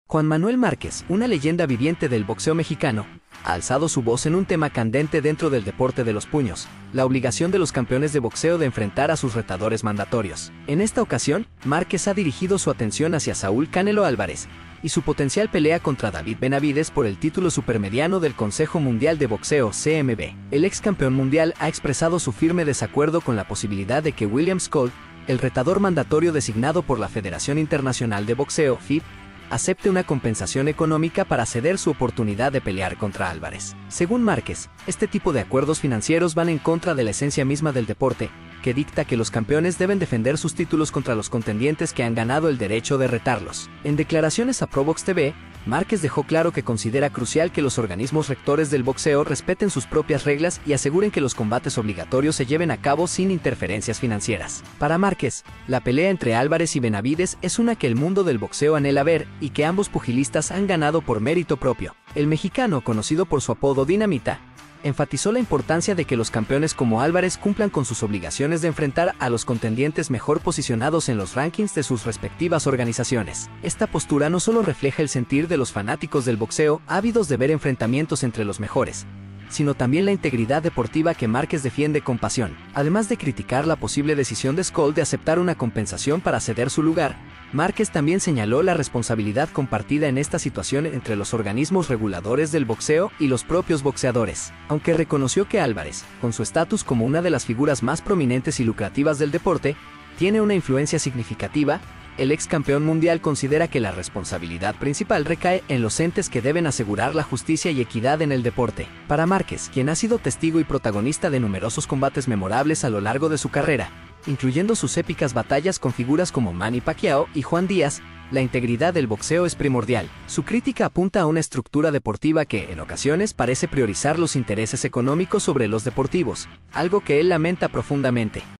Juan Manuel Márquez, una leyenda viviente del boxeo mexicano, ha alzado su voz en un tema candente dentro del deporte de los puños, la obligación de los campeones de boxeo de enfrentar a sus retadores mandatorios. En esta ocasión, Márquez ha dirigido su atención hacia Saúl Canelo Álvarez y su potencial pelea contra David Benavidez por el título supermediano del Consejo Mundial de Boxeo (CMB). El ex campeón mundial ha expresado su firme desacuerdo con la posibilidad de que William Scold, el retador mandatorio designado por la Federación Internacional de Boxeo (FIB), acepte una compensación económica para ceder su oportunidad de pelear contra Álvarez. Según Márquez, este tipo de acuerdos financieros van en contra de la esencia misma del deporte, que dicta que los campeones deben defender sus títulos contra los contendientes que han ganado el derecho de retarlos. En declaraciones a Probox TV, Márquez dejó claro que considera crucial que los organismos rectores del boxeo respeten sus propias reglas y aseguren que los combates obligatorios se lleven a cabo sin interferencias financieras. Para Márquez, la pelea entre Álvarez y Benavidez es una que el mundo del boxeo anhela ver y que ambos pugilistas han ganado por mérito propio. El mexicano, conocido por su apodo Dinamita, enfatizó la importancia de que los campeones como Álvarez cumplan con sus obligaciones de enfrentar a los contendientes mejor posicionados en los rankings de sus respectivas organizaciones. Esta postura no solo refleja el sentir de los fanáticos del boxeo ávidos de ver enfrentamientos entre los mejores, sino también la integridad deportiva que Márquez defiende con pasión. Además de criticar la posible decisión de Scold de aceptar una compensación para ceder su lugar, Márquez también señaló la responsabilidad compartida en esta situación entre los organismos reguladores del boxeo y los propios boxeadores. Aunque reconoció que Álvarez, con su estatus como una de las figuras más prominentes y lucrativas del deporte, tiene una influencia significativa, el ex campeón mundial considera que la responsabilidad principal recae en los entes que deben asegurar la justicia y equidad en el deporte. Para Márquez, quien ha sido testigo y protagonista de numerosos combates memorables a lo largo de su carrera, incluyendo sus épicas batallas con figuras como Manny Pacquiao y Juan Díaz, la integridad del boxeo es primordial. Su crítica apunta a una estructura deportiva que, en ocasiones, parece priorizar los intereses económicos sobre los deportivos, algo que él lamenta profundamente.